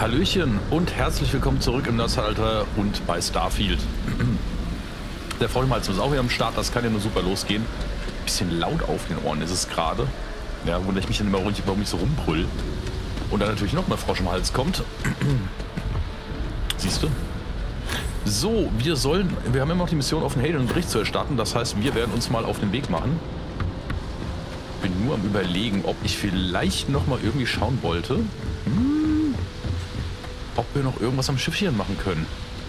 Hallöchen und herzlich willkommen zurück im Nerdhalter und bei Starfield. Der Vollmalz ist auch wieder am Start, das kann ja nur super losgehen. Bisschen laut auf den Ohren ist es gerade. Ja, wundere ich mich dann immer, warum ich so rumbrüll. Und dann natürlich noch mal Frosch im Hals kommt. Siehst du? So, wir haben immer noch die Mission offen, Hayden einen Bericht zu erstatten. Das heißt, wir werden uns mal auf den Weg machen. Bin nur am Überlegen, ob ich vielleicht noch mal irgendwie schauen wollte, ob wir noch irgendwas am Schiffchen machen können.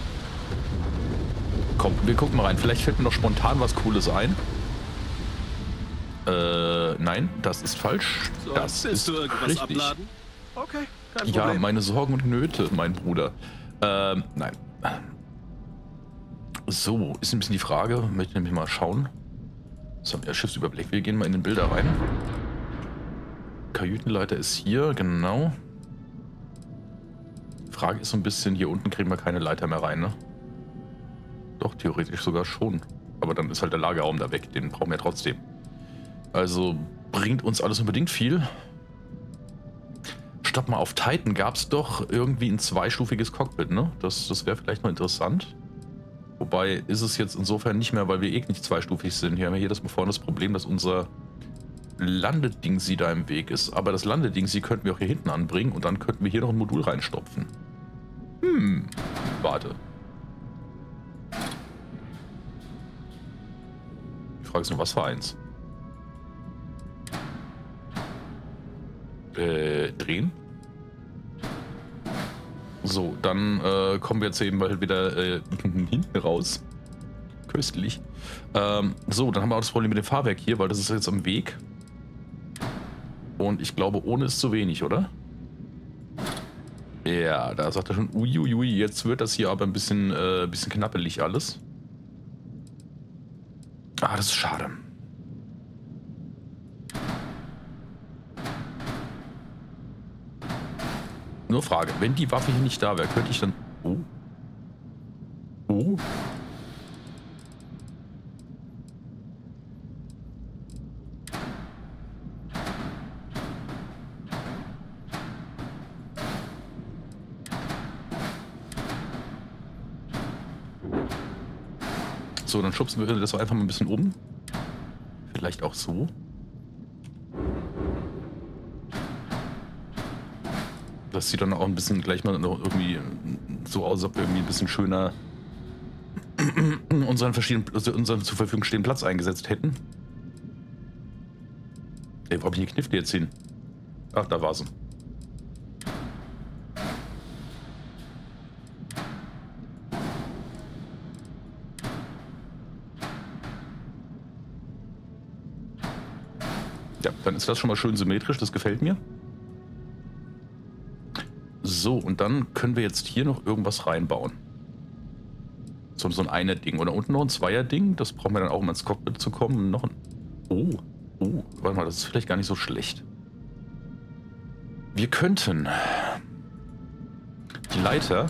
Komm, wir gucken mal rein. Vielleicht fällt mir noch spontan was Cooles ein. Nein, das ist falsch. So, das ist du irgendwas richtig. abladen? Okay, kein Ja, Problem. meine Sorgen und Nöte, mein Bruder. Nein. So, ist ein bisschen die Frage. Möchte nämlich mal schauen. So, der Schiffsüberblick. Wir gehen mal in den Bilder rein. Kajütenleiter ist hier, genau. Frage ist so ein bisschen, hier unten kriegen wir keine Leiter mehr rein, ne? Doch, theoretisch sogar schon. Aber dann ist halt der Lagerraum da weg, den brauchen wir trotzdem. Also bringt uns alles unbedingt viel. Statt mal auf Titan gab es doch irgendwie ein zweistufiges Cockpit, ne? Das wäre vielleicht mal interessant. Wobei ist es jetzt insofern nicht mehr, weil wir nicht zweistufig sind. Hier haben wir hier vorne das Problem, dass unser Landedingsi da im Weg ist. Aber das Landedingsi könnten wir auch hier hinten anbringen und dann könnten wir hier noch ein Modul reinstopfen. Warte. Die Frage ist nur, was für eins? Drehen. So, dann kommen wir jetzt eben mal wieder hinten raus. Köstlich. So, dann haben wir auch das Problem mit dem Fahrwerk hier, weil das ist jetzt am Weg. Und ich glaube, ohne ist zu wenig, oder? Ja, da sagt er schon, uiuiui, jetzt wird das hier aber ein bisschen knappelig alles. Ah, das ist schade. Nur Frage, wenn die Waffe hier nicht da wäre, könnte ich dann... Oh. Oh. So, dann schubsen wir das einfach mal ein bisschen um. Vielleicht auch so. Das sieht dann auch ein bisschen gleich mal noch irgendwie so aus, als ob wir irgendwie ein bisschen schöner unseren zur Verfügung stehenden Platz eingesetzt hätten. Ey, wo hab ich die Knifte jetzt hin? Ach, da war sie. Ja, dann ist das schon mal schön symmetrisch, das gefällt mir. So, und dann können wir jetzt hier noch irgendwas reinbauen. So ein Einer-Ding. Oder unten noch ein Zweier-Ding. Das brauchen wir dann auch, um ins Cockpit zu kommen. Noch ein... Oh, warte mal, das ist vielleicht gar nicht so schlecht. Wir könnten die Leiter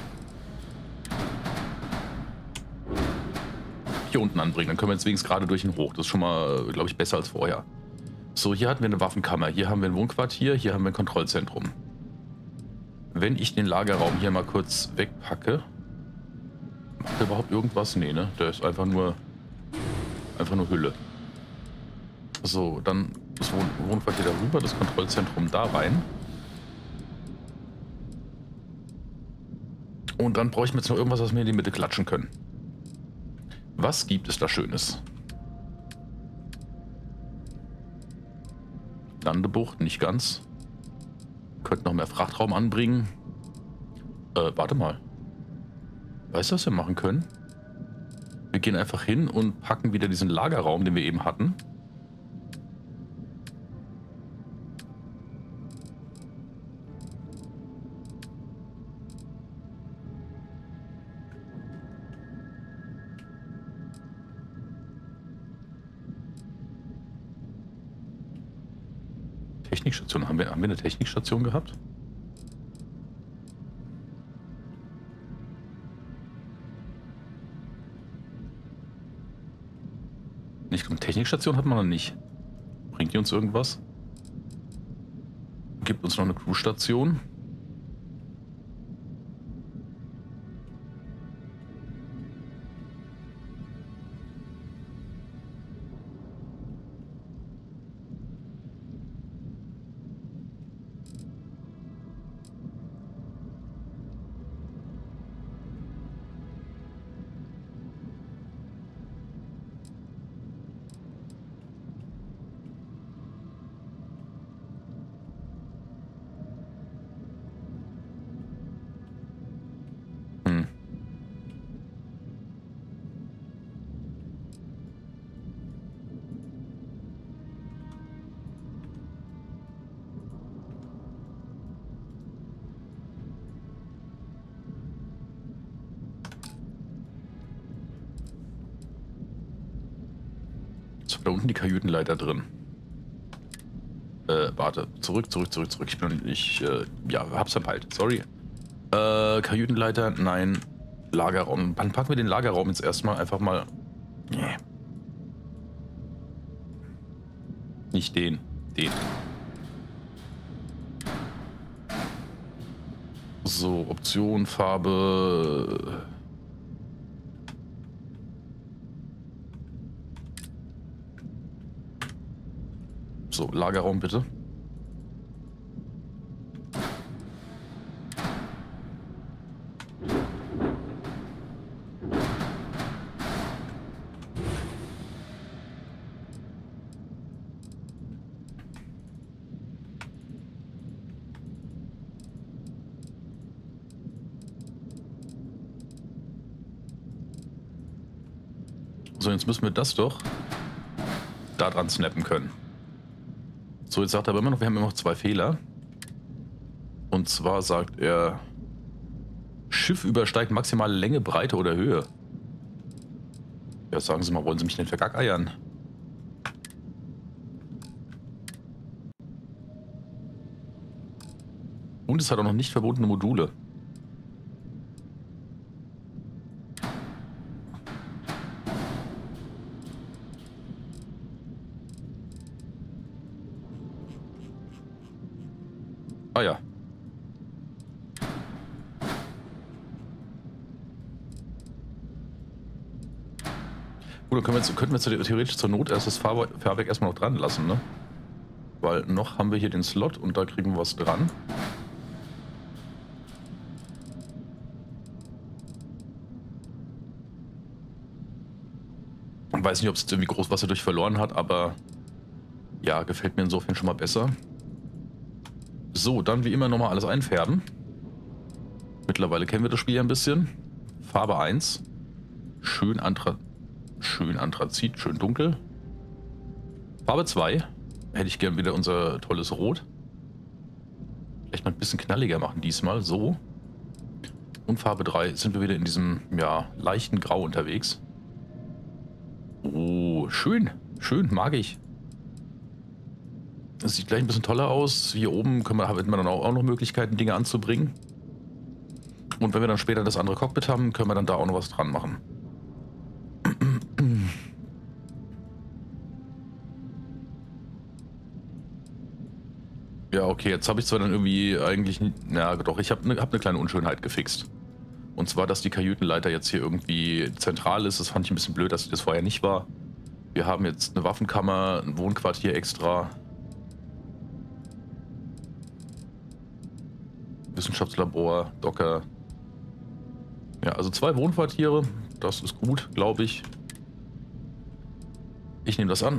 hier unten anbringen. Dann können wir jetzt wenigstens gerade durch den Hoch. Das ist schon mal, glaube ich, besser als vorher. So, hier hatten wir eine Waffenkammer. Hier haben wir ein Wohnquartier. Hier haben wir ein Kontrollzentrum. Wenn ich den Lagerraum hier mal kurz wegpacke, macht der überhaupt irgendwas? Nee, ne? Der ist einfach nur Hülle. So, dann das Wohnquartier darüber, das Kontrollzentrum da rein. Und dann brauche ich mir jetzt noch irgendwas, was wir in die Mitte klatschen können. Was gibt es da Schönes? Landebucht, nicht ganz. Könnten noch mehr Frachtraum anbringen. Warte mal. Weißt du, was wir machen können? Wir gehen einfach hin und packen wieder diesen Lagerraum, den wir eben hatten. Technikstation. Haben wir eine Technikstation gehabt? Nicht, eine Technikstation hat man noch nicht. Bringt die uns irgendwas? Gibt uns noch eine Crewstation. Da unten die Kajütenleiter drin. Warte. Zurück. Ja, hab's verpeilt. Sorry. Kajütenleiter, nein. Lagerraum. Dann packen wir den Lagerraum jetzt erstmal einfach mal. Nee. Nicht den. Den. So, Option, Farbe. So, Lagerraum bitte. So, jetzt müssen wir das doch da dran snappen können. So, jetzt sagt er aber immer noch, wir haben immer noch 2 Fehler. Und zwar sagt er, Schiff übersteigt maximale Länge, Breite oder Höhe. Ja, sagen Sie mal, wollen Sie mich denn vergackeiern? Und es hat auch noch nicht verbotene Module. Ah ja. Gut, dann könnten wir theoretisch zur Not erst das Fahrwerk erstmal noch dran lassen, ne? Weil noch haben wir hier den Slot und da kriegen wir was dran. Ich weiß nicht, ob es irgendwie Großwasser durch verloren hat, aber ja, gefällt mir insofern schon mal besser. So, dann wie immer nochmal alles einfärben. Mittlerweile kennen wir das Spiel ja ein bisschen. Farbe 1. Schön Anthrazit, schön dunkel. Farbe 2. Hätte ich gern wieder unser tolles Rot. Vielleicht mal ein bisschen knalliger machen diesmal, so. Und Farbe 3 sind wir wieder in diesem, ja, leichten Grau unterwegs. Oh, schön. Schön, mag ich. Das sieht gleich ein bisschen toller aus. Hier oben haben wir dann auch noch Möglichkeiten, Dinge anzubringen. Und wenn wir dann später das andere Cockpit haben, können wir dann da auch noch was dran machen. Ja, okay, jetzt habe ich zwar dann irgendwie eigentlich... Ja, doch, ich habe eine kleine Unschönheit gefixt. Und zwar, dass die Kajütenleiter jetzt hier irgendwie zentral ist. Das fand ich ein bisschen blöd, dass das vorher nicht war. Wir haben jetzt eine Waffenkammer, ein Wohnquartier extra. Wissenschaftslabor, Docker. Ja, also 2 Wohnquartiere. Das ist gut, glaube ich. Ich nehme das an.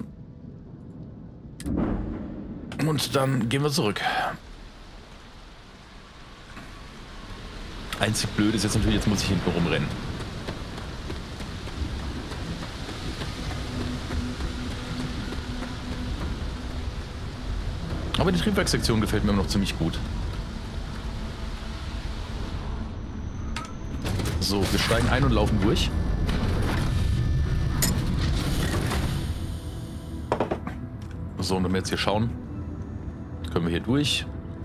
Und dann gehen wir zurück. Einzig blöd ist jetzt natürlich, jetzt muss ich hinten rumrennen. Aber die Triebwerkssektion gefällt mir immer noch ziemlich gut. So, wir steigen ein und laufen durch. So, und wenn wir jetzt hier schauen, können wir hier durch.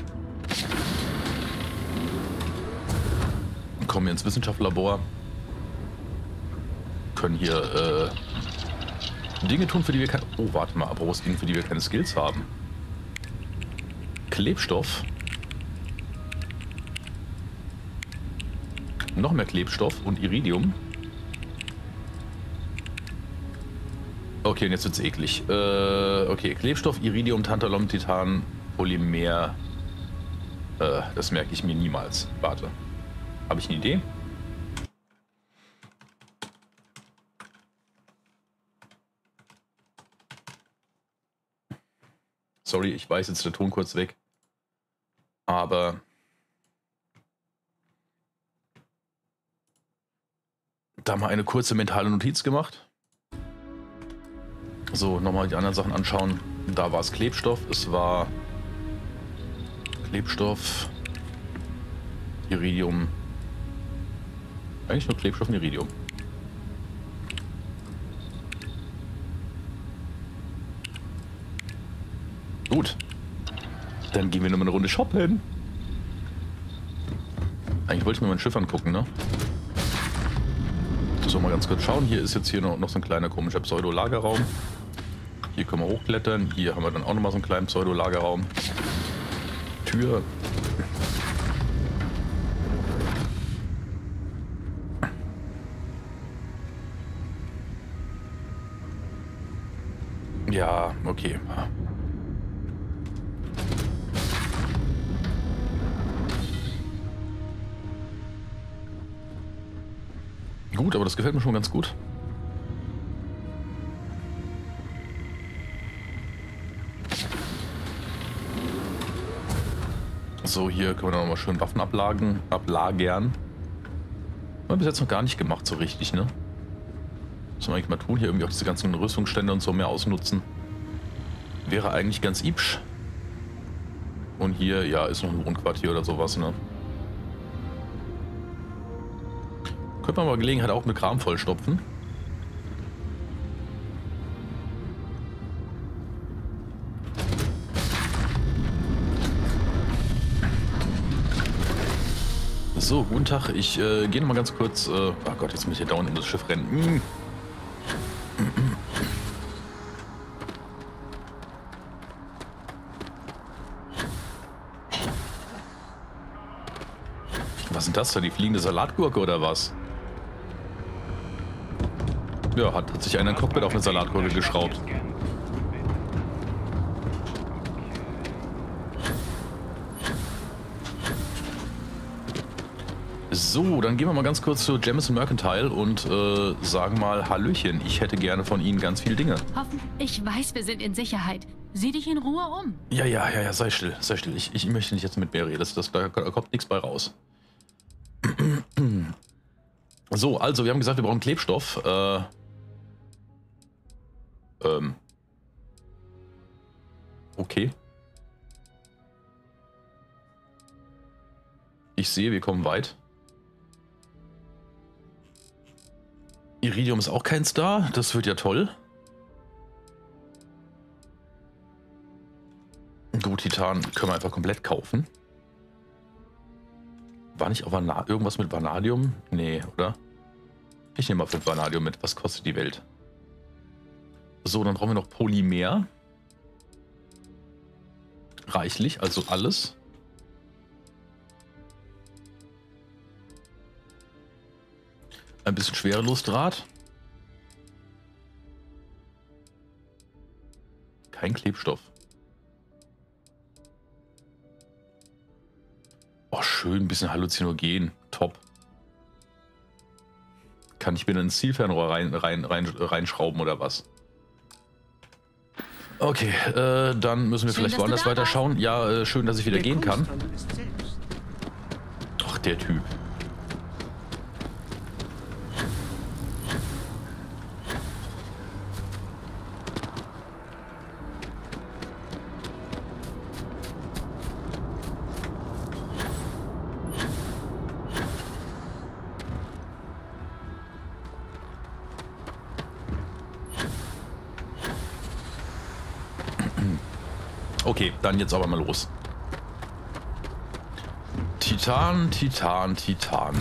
Kommen wir ins Wissenschaftslabor. Können hier Dinge tun, für die wir keine... Oh, warte mal, apropos Dinge, für die wir keine Skills haben. Klebstoff. Noch mehr Klebstoff und Iridium. Okay, und jetzt wird's eklig. Okay, Klebstoff, Iridium, Tantalum, Titan, Polymer. Das merke ich mir niemals. Warte. Habe ich eine Idee? Sorry, ich weiß, jetzt der Ton kurz weg. Aber... da mal eine kurze mentale Notiz gemacht. So, nochmal die anderen Sachen anschauen. Da war es Klebstoff. Es war Klebstoff, Iridium. Eigentlich nur Klebstoff und Iridium. Gut. Dann gehen wir nochmal eine Runde shoppen. Eigentlich wollte ich mir mein Schiff angucken, ne? So, mal ganz kurz schauen. Hier ist jetzt hier noch so ein kleiner komischer Pseudo-Lagerraum. Hier können wir hochklettern. Hier haben wir dann auch nochmal so einen kleinen Pseudo-Lagerraum. Tür. Ja, okay. Gut, aber das gefällt mir schon ganz gut. So, hier können wir noch mal schön Waffen ablagern. Haben wir bis jetzt noch gar nicht gemacht, so richtig, ne? Was wir eigentlich mal tun, hier irgendwie auch diese ganzen Rüstungsstände und so mehr ausnutzen. Wäre eigentlich ganz ibsch. Und hier, ja, ist noch ein Wohnquartier oder sowas, ne? Könnte man mal Gelegenheit auch mit Kram vollstopfen. So, guten Tag. Ich gehe noch mal ganz kurz. Oh Gott, jetzt muss ich hier dauernd um das Schiff rennen. Was ist denn das da? Die fliegende Salatgurke oder was? Ja, hat sich einer ein Cockpit auf eine Salatgurke geschraubt. So, dann gehen wir mal ganz kurz zu Jamison Mercantile und sagen mal Hallöchen. Ich hätte gerne von Ihnen ganz viele Dinge. Ich weiß, wir sind in Sicherheit. Sieh dich in Ruhe um. Ja, sei still, sei still. Ich möchte nicht jetzt mit mir reden. Da kommt nichts bei raus. So, also, wir haben gesagt, wir brauchen Klebstoff. Okay. Ich sehe, wir kommen weit. Iridium ist auch kein Star. Das wird ja toll. Gut, Titan können wir einfach komplett kaufen. War nicht auch irgendwas mit Vanadium? Nee, oder? Ich nehme mal 5 Vanadium mit. Was kostet die Welt? So, dann brauchen wir noch Polymer. Reichlich, also alles. Ein bisschen Schwerelosedraht. Kein Klebstoff. Oh, schön, ein bisschen Halluzinogen. Top. Kann ich mir ein Zielfernrohr reinschrauben oder was? Okay, dann müssen wir vielleicht woanders weiter schauen. Ja, schön, dass ich wieder gehen kann. Ach, der Typ. Okay, dann jetzt aber mal los. Titan, Titan, Titan.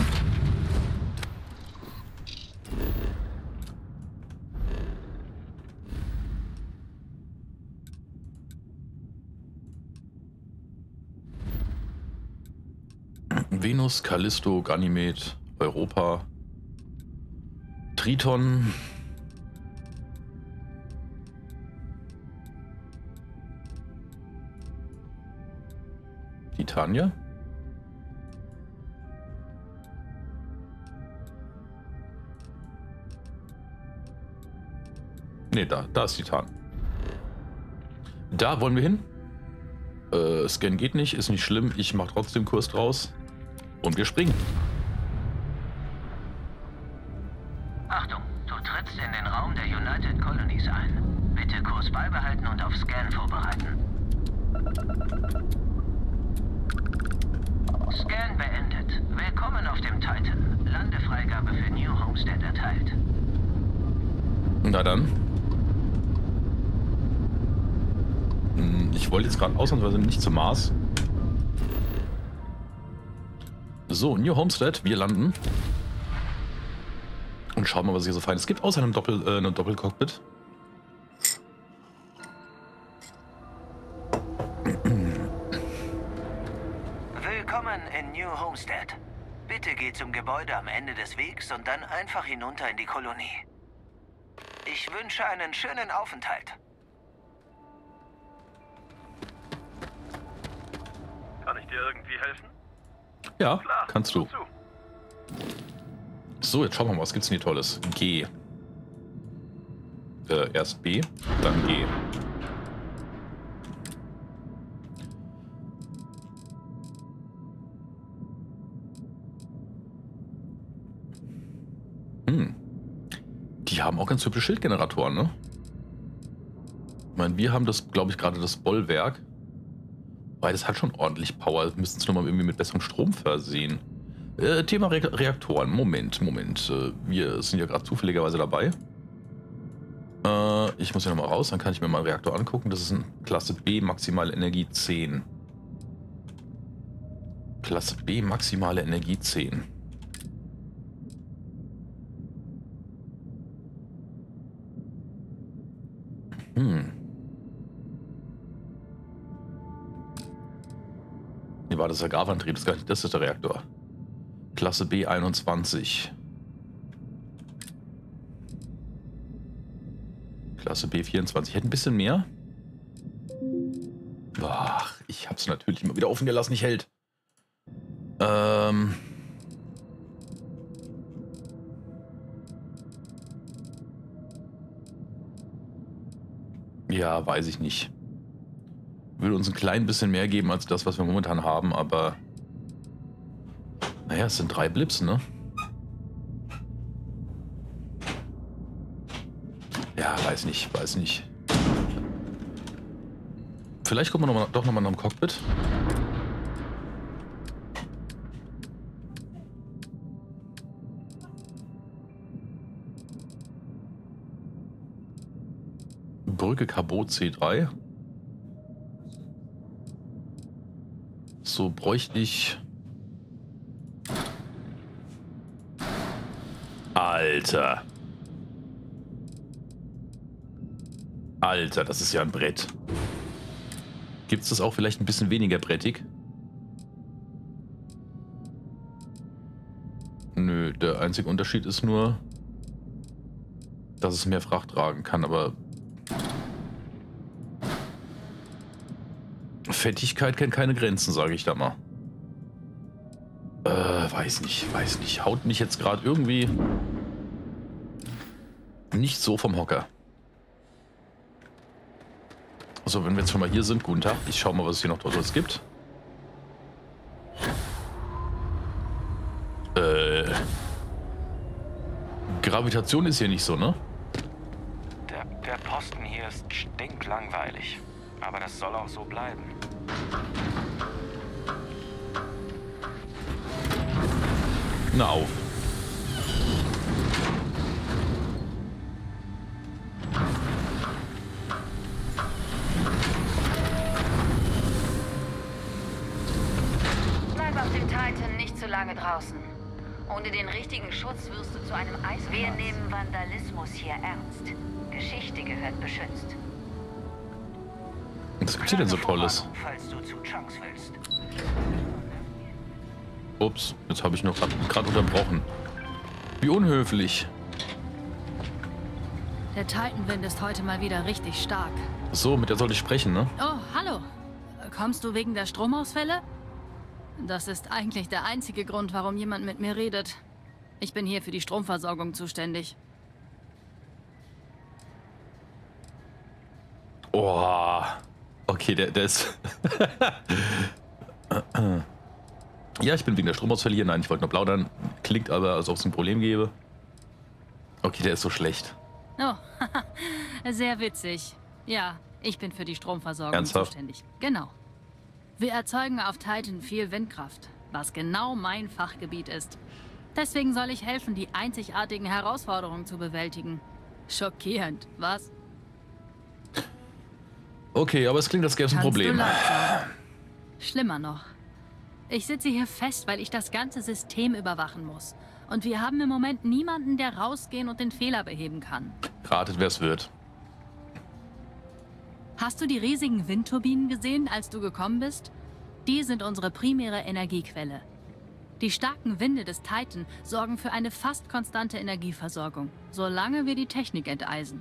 Venus, Callisto, Ganymed, Europa, Triton. Titania? Ne, da ist Titan. Da wollen wir hin. Scan geht nicht, ist nicht schlimm. Ich mache trotzdem Kurs draus. Und wir springen. Achtung, du trittst in den Raum der United Colonies ein. Bitte Kurs beibehalten und auf Scan vorbereiten. Scan beendet. Willkommen auf dem Titan. Landefreigabe für New Homestead erteilt. Na dann. Ich wollte jetzt gerade ausnahmsweise nicht zum Mars. So, New Homestead, wir landen. Und schauen mal, was hier so fein ist. Es gibt außer einem Doppelcockpit. Willkommen in New Homestead. Bitte geht zum Gebäude am Ende des Wegs und dann einfach hinunter in die Kolonie. Ich wünsche einen schönen Aufenthalt. Kann ich dir irgendwie helfen? Ja, Klar, kannst du. komm zu. So, jetzt schauen wir mal, was gibt's denn hier Tolles? G. Erst B, dann G. Die haben auch ganz hübsche Schildgeneratoren, ne? Ich meine, wir haben das, glaube ich, gerade das Bollwerk. Weil das hat schon ordentlich Power. Wir müssen es nochmal irgendwie mit besserem Strom versehen. Thema Reaktoren. Moment. Wir sind ja gerade zufälligerweise dabei. Ich muss ja nochmal raus, dann kann ich mir mal einen Reaktor angucken. Das ist ein Klasse B, maximale Energie 10. Klasse B, maximale Energie 10. Nee, war das der Agavantrieb? Das ist der Reaktor. Klasse B 21. Klasse B 24. Hätte ein bisschen mehr. Ach, ich hab's natürlich immer wieder offen gelassen, nicht hält. Ja, weiß ich nicht. Würde uns ein klein bisschen mehr geben als das, was wir momentan haben, aber naja, es sind 3 Blips, ne? Ja, weiß nicht. Vielleicht gucken wir doch nochmal nach dem Cockpit. Brücke Cabot C3. So bräuchte ich... Alter. Alter, das ist ja ein Brett. Gibt es das auch vielleicht ein bisschen weniger brettig? Nö, der einzige Unterschied ist nur, dass es mehr Fracht tragen kann, aber Fettigkeit kennt keine Grenzen, sage ich da mal. Weiß nicht. Haut mich jetzt gerade irgendwie nicht so vom Hocker. Also, wenn wir jetzt schon mal hier sind, guten Tag. Ich schau mal, was es hier noch Tolles gibt. Gravitation ist hier nicht so, ne? Der Posten hier ist stinklangweilig. Aber das soll auch so bleiben. Na auf. Bleib auf dem Titan nicht zu lange draußen. Ohne den richtigen Schutz wirst du zu einem Eis. Wir nehmen Vandalismus hier ernst. Geschichte gehört beschützt. Was gibt's hier denn so Tolles? Falls du zu Chunks willst. Ups, jetzt habe ich noch gerade unterbrochen. Wie unhöflich. Der Titanwind ist heute mal wieder richtig stark. So, mit der sollte ich sprechen, ne? Oh, hallo. Kommst du wegen der Stromausfälle? Das ist eigentlich der einzige Grund, warum jemand mit mir redet. Ich bin hier für die Stromversorgung zuständig. Oh, okay, der ist... Ja, ich bin wegen der Stromausfälle hier. Nein, ich wollte nur plaudern. Klingt aber, als ob es ein Problem gäbe. Okay, der ist so schlecht. Oh, sehr witzig. Ja, ich bin für die Stromversorgung Ernsthaft? zuständig. Genau. Wir erzeugen auf Titan viel Windkraft, was genau mein Fachgebiet ist. Deswegen soll ich helfen, die einzigartigen Herausforderungen zu bewältigen. Schockierend, was? Okay, aber es klingt, als gäbe es ein Problem. Kannst du laut sagen. Schlimmer noch. Ich sitze hier fest, weil ich das ganze System überwachen muss. Und wir haben im Moment niemanden, der rausgehen und den Fehler beheben kann. Ratet, wer es wird. Hast du die riesigen Windturbinen gesehen, als du gekommen bist? Die sind unsere primäre Energiequelle. Die starken Winde des Titan sorgen für eine fast konstante Energieversorgung, solange wir die Technik enteisen.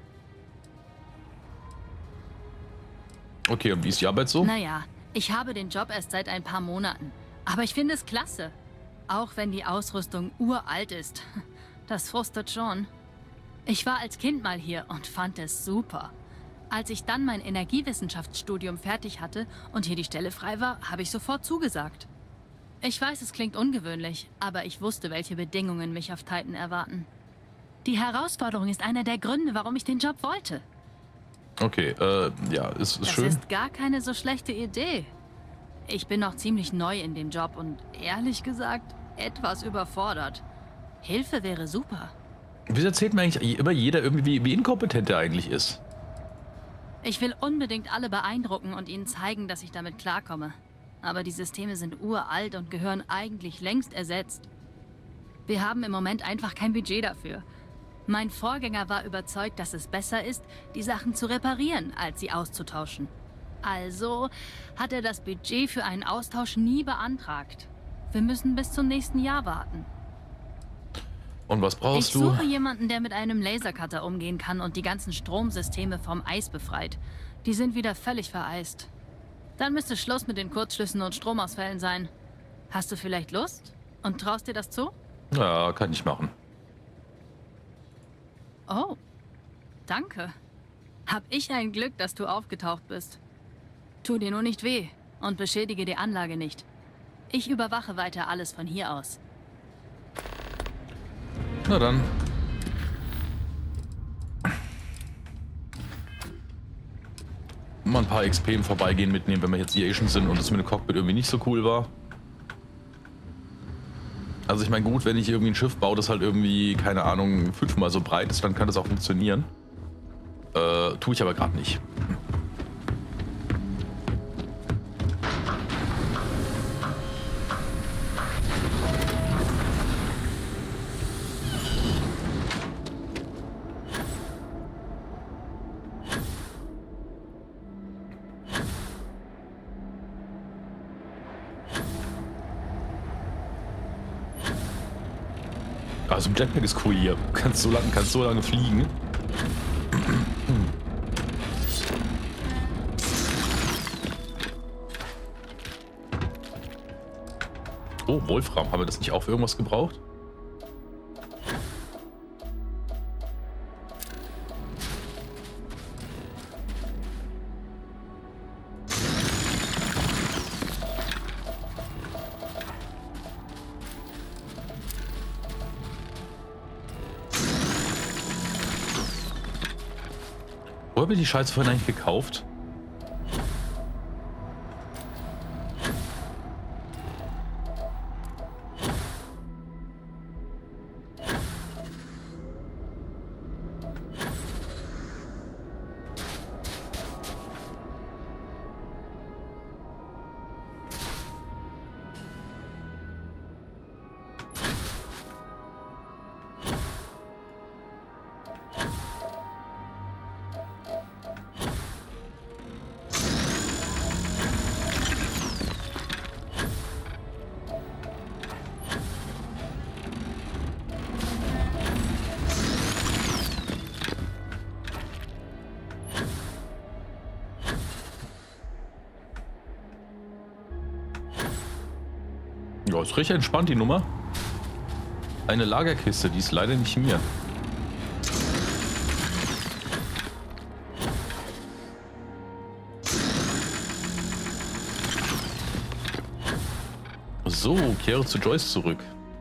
Okay, und wie ist die Arbeit so? Naja, ich habe den Job erst seit ein paar Monaten. Aber ich finde es klasse. Auch wenn die Ausrüstung uralt ist. Das frustet schon. Ich war als Kind mal hier und fand es super. Als ich dann mein Energiewissenschaftsstudium fertig hatte und hier die Stelle frei war, habe ich sofort zugesagt. Ich weiß, es klingt ungewöhnlich, aber ich wusste, welche Bedingungen mich auf Titan erwarten. Die Herausforderung ist einer der Gründe, warum ich den Job wollte. Okay, ja, ist schön. Das ist gar keine so schlechte Idee. Ich bin noch ziemlich neu in dem Job und ehrlich gesagt etwas überfordert. Hilfe wäre super. Wieso erzählt mir eigentlich immer jeder irgendwie, wie inkompetent er eigentlich ist? Ich will unbedingt alle beeindrucken und ihnen zeigen, dass ich damit klarkomme. Aber die Systeme sind uralt und gehören eigentlich längst ersetzt. Wir haben im Moment einfach kein Budget dafür. Mein Vorgänger war überzeugt, dass es besser ist, die Sachen zu reparieren, als sie auszutauschen. Also hat er das Budget für einen Austausch nie beantragt. Wir müssen bis zum nächsten Jahr warten. Und was brauchst du? Ich suche jemanden, der mit einem Lasercutter umgehen kann und die ganzen Stromsysteme vom Eis befreit. Die sind wieder völlig vereist. Dann müsste Schluss mit den Kurzschlüssen und Stromausfällen sein. Hast du vielleicht Lust? Und traust dir das zu? Ja, kann ich machen. Oh, danke. Hab ich ein Glück, dass du aufgetaucht bist. Tu dir nur nicht weh und beschädige die Anlage nicht. Ich überwache weiter alles von hier aus. Na dann. Mal ein paar XP im Vorbeigehen mitnehmen, wenn wir jetzt hier schon sind und es mit dem Cockpit irgendwie nicht so cool war. Also ich meine, gut, wenn ich irgendwie ein Schiff baue, das halt irgendwie, keine Ahnung, 5-mal so breit ist, dann kann das auch funktionieren. Tue ich aber gerade nicht. Also ein Jetpack ist cool hier. Du kannst so lange fliegen. Oh, Wolfram. Haben wir das nicht auch für irgendwas gebraucht? Wo habe ich die Scheiße vorhin eigentlich gekauft? Ja, ist recht entspannt die Nummer. Eine Lagerkiste, die ist leider nicht mir. So, kehre zu Joyce zurück.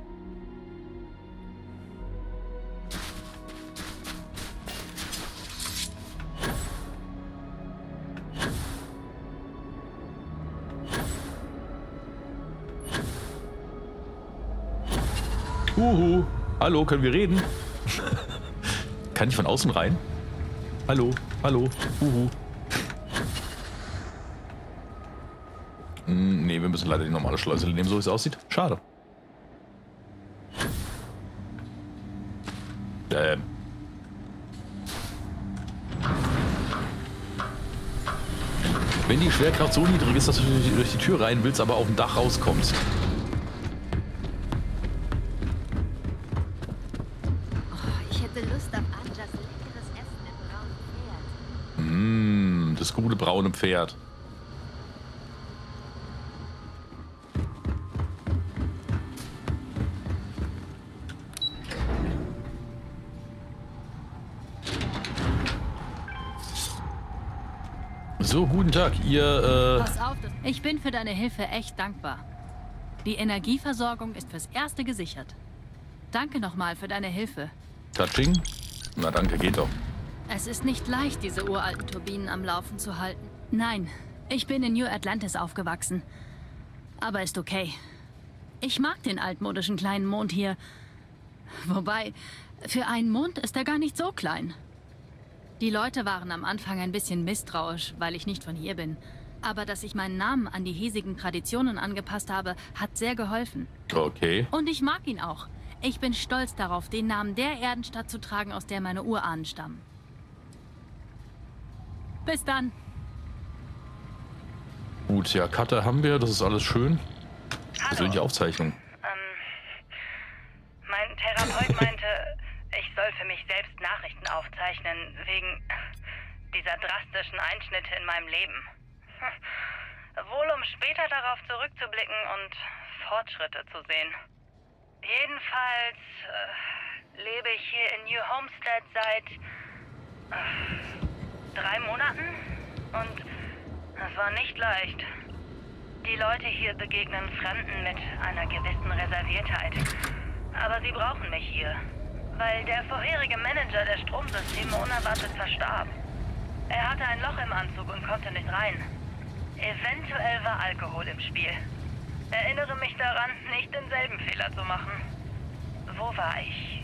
Hallo, können wir reden? Kann ich von außen rein? Hallo, hallo, Nee, wir müssen leider die normale Schleuse nehmen, so wie es aussieht. Schade. Wenn die Schwerkraft so niedrig ist, dass du durch die Tür rein willst, aber auf dem Dach rauskommst. Ich hätte Lust auf Anjas leckeres Essen im braunen Pferd. Das gute braune Pferd. So, guten Tag, ihr, Pass auf, ich bin für deine Hilfe echt dankbar. Die Energieversorgung ist fürs Erste gesichert. Danke nochmal für deine Hilfe. Touching? Na danke, geht doch. Es ist nicht leicht, diese uralten Turbinen am Laufen zu halten. Nein, ich bin in New Atlantis aufgewachsen. Aber ist okay. Ich mag den altmodischen kleinen Mond hier. Wobei, für einen Mond ist er gar nicht so klein. Die Leute waren am Anfang ein bisschen misstrauisch, weil ich nicht von hier bin. Aber dass ich meinen Namen an die hiesigen Traditionen angepasst habe, hat sehr geholfen. Okay. Und ich mag ihn auch. Ich bin stolz darauf, den Namen der Erdenstadt zu tragen, aus der meine Urahnen stammen. Bis dann. Gut, ja, Cutter haben wir, das ist alles schön. Persönliche Aufzeichnung. Mein Therapeut meinte, ich soll für mich selbst Nachrichten aufzeichnen, wegen dieser drastischen Einschnitte in meinem Leben. Wohl um später darauf zurückzublicken und Fortschritte zu sehen. Jedenfalls lebe ich hier in New Homestead seit 3 Monaten und es war nicht leicht. Die Leute hier begegnen Fremden mit einer gewissen Reserviertheit. Aber sie brauchen mich hier, weil der vorherige Manager der Stromsysteme unerwartet verstarb. Er hatte ein Loch im Anzug und konnte nicht rein. Eventuell war Alkohol im Spiel. Erinnere mich daran, nicht denselben Fehler zu machen. Wo war ich?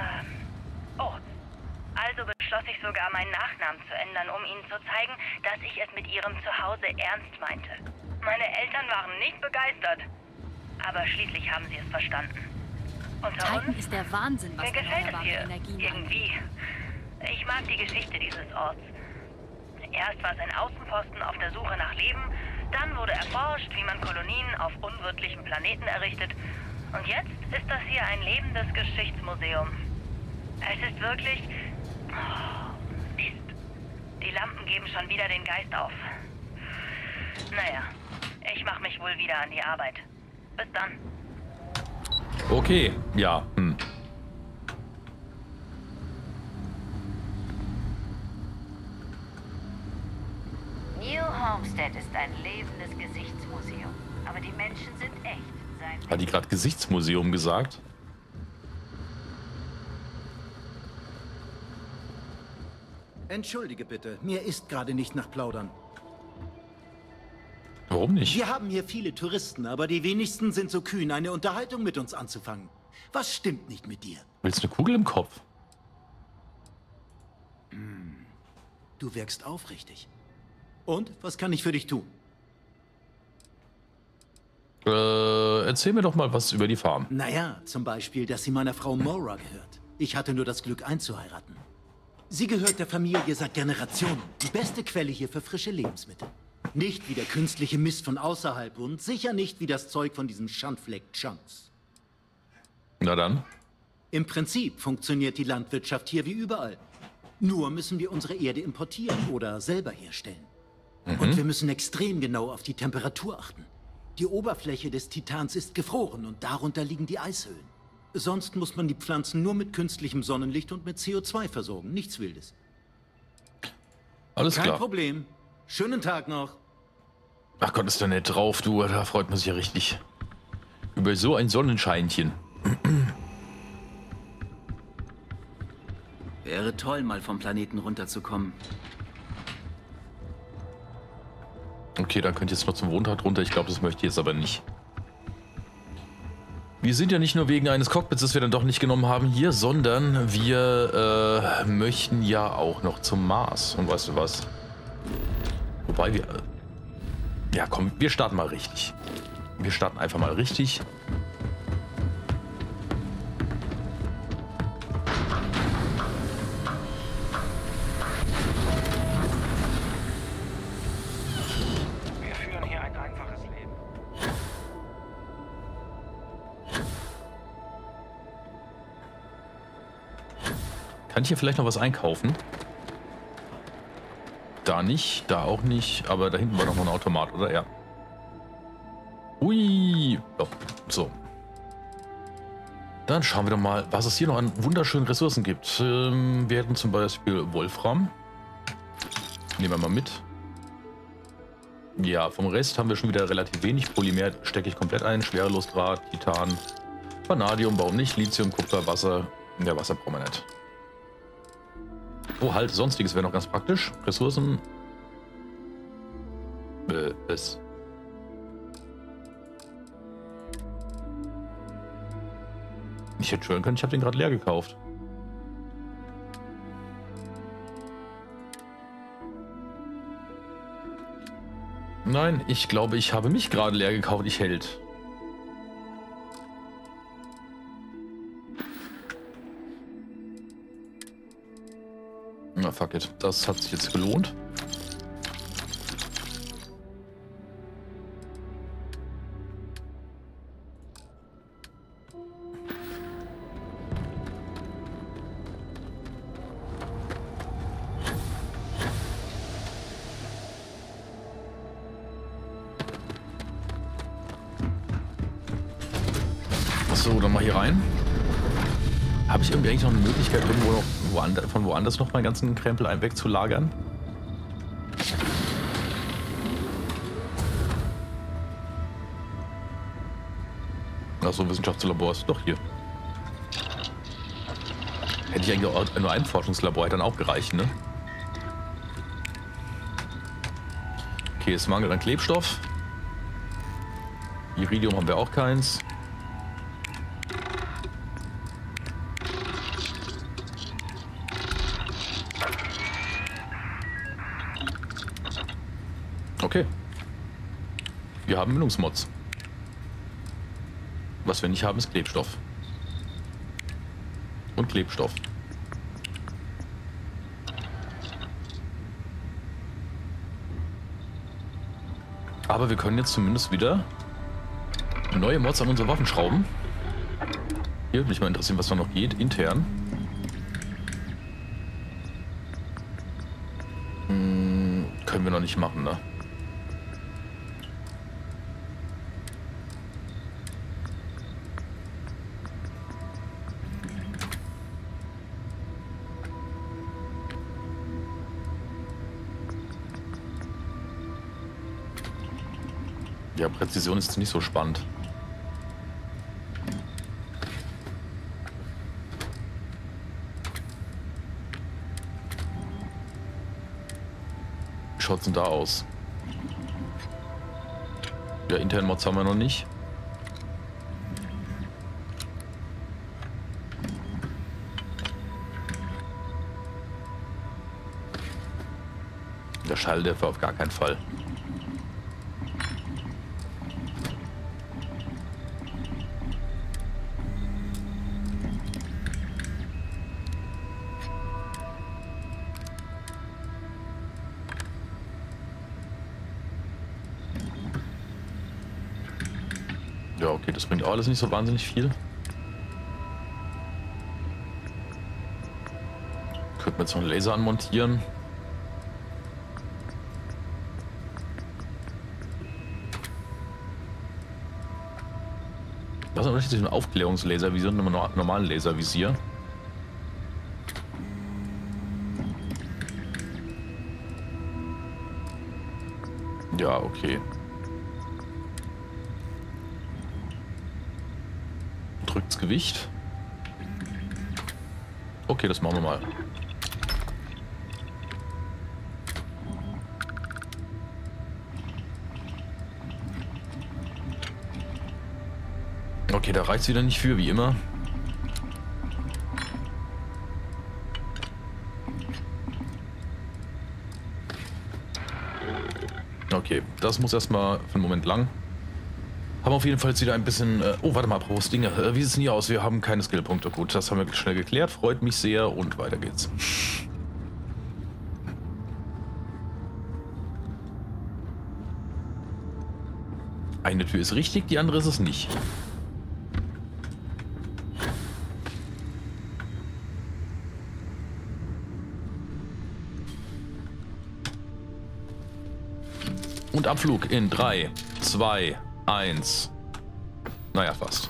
Also beschloss ich sogar, meinen Nachnamen zu ändern, um ihnen zu zeigen, dass ich es mit ihrem Zuhause ernst meinte. Meine Eltern waren nicht begeistert, aber schließlich haben sie es verstanden. Unter Titan uns, ist der Wahnsinn, was mir gefällt es erneuerbare hier, Energien irgendwie. Ich mag die Geschichte dieses Orts. Erst war es ein Außenposten auf der Suche nach Leben, dann wurde erforscht, wie man Kolonien auf unwirtlichen Planeten errichtet. Und jetzt ist das hier ein lebendes Geschichtsmuseum. Es ist wirklich... Mist. Die Lampen geben schon wieder den Geist auf. Naja, ich mache mich wohl wieder an die Arbeit. Bis dann. Okay, ja. New Homestead ist ein lebendes Gesichtsmuseum. Aber die Menschen sind echt. Hat die gerade Gesichtsmuseum gesagt? Entschuldige bitte, mir ist gerade nicht nach Plaudern. Warum nicht? Wir haben hier viele Touristen, aber die wenigsten sind so kühn, eine Unterhaltung mit uns anzufangen. Was stimmt nicht mit dir? Willst du eine Kugel im Kopf? Du wirkst aufrichtig. Und, was kann ich für dich tun? Erzähl mir doch mal was über die Farm. Naja, zum Beispiel, dass sie meiner Frau Mora gehört. Ich hatte nur das Glück einzuheiraten. Sie gehört der Familie seit Generationen. Die beste Quelle hier für frische Lebensmittel. Nicht wie der künstliche Mist von außerhalb und sicher nicht wie das Zeug von diesem Schandfleck Chunks. Na dann. Im Prinzip funktioniert die Landwirtschaft hier wie überall. Nur müssen wir unsere Erde importieren oder selber herstellen. Und wir müssen extrem genau auf die Temperatur achten. Die Oberfläche des Titans ist gefroren und darunter liegen die Eishöhlen. Sonst muss man die Pflanzen nur mit künstlichem Sonnenlicht und mit CO2 versorgen. Nichts Wildes. Alles Kein klar. Problem. Schönen Tag noch. Ach Gott, ist der nett drauf, du. Da freut man sich ja richtig. Über so ein Sonnenscheinchen. Wäre toll, mal vom Planeten runterzukommen. Okay, dann könnt ihr jetzt noch zum Wohntrakt runter. Ich glaube, das möchte ich jetzt aber nicht. Wir sind ja nicht nur wegen eines Cockpits, das wir dann doch nicht genommen haben hier, sondern wir möchten ja auch noch zum Mars. Und weißt du was? Wobei wir... Ja, komm, wir starten mal richtig. Wir starten einfach mal richtig. Wir führen hier ein einfaches Leben. Kann ich hier vielleicht noch was einkaufen? Da nicht, da auch nicht, aber da hinten war noch mal ein Automat, oder? Ja. Ui. Oh, so. Dann schauen wir doch mal, was es hier noch an wunderschönen Ressourcen gibt. Wir hätten zum Beispiel Wolfram. Nehmen wir mal mit. Ja, vom Rest haben wir schon wieder relativ wenig. Polymer stecke ich komplett ein. Schwerelosedraht, Titan, Vanadium, warum nicht? Lithium, Kupfer, Wasser. Ja, Wasser brauchen wir nicht. Oh, halt, sonstiges wäre noch ganz praktisch. Ressourcen. Es. Ich hätte schwören können, ich habe den gerade leer gekauft. Nein, ich glaube, ich habe mich gerade leer gekauft. Ich hält. Na, fuck it. Das hat sich jetzt gelohnt. So, dann mal hier rein. Habe ich irgendwie eigentlich noch eine Möglichkeit, irgendwo noch von woanders noch meinen ganzen Krempel wegzulagern? Achso, Wissenschaftslabor ist doch hier. Hätte ich eigentlich auch nur ein Forschungslabor, hätte dann auch gereicht, ne? Okay, es mangelt an Klebstoff. Iridium haben wir auch keins. Okay. Wir haben Mündungsmods. Was wir nicht haben, ist Klebstoff. Und Klebstoff. Aber wir können jetzt zumindest wieder neue Mods an unsere Waffen schrauben. Hier würde mich mal interessieren, was da noch geht, intern. Können wir noch nicht machen, ne? Ja, Präzision ist nicht so spannend. Wie schaut's denn da aus? Ja, internen Mods haben wir noch nicht. Der Schalldämpfer auf gar keinen Fall. Ja, okay, das bringt auch alles nicht so wahnsinnig viel. Könnten wir jetzt noch einen Laser anmontieren. Was ist der Unterschied zwischen einem Aufklärungslaservisier und einem normalen Laservisier? Ja, okay. Drückt's Gewicht? Okay, das machen wir mal. Okay, da reicht's wieder nicht für, wie immer. Okay, das muss erstmal für einen Moment lang. Haben auf jeden Fall jetzt wieder ein bisschen... oh, warte mal, apropos Dinge. Wie sieht es denn hier aus? Wir haben keine Skillpunkte. Gut, das haben wir schnell geklärt. Freut mich sehr und weiter geht's. Eine Tür ist richtig, die andere ist es nicht. Und Abflug in 3, 2, 1. Naja, fast.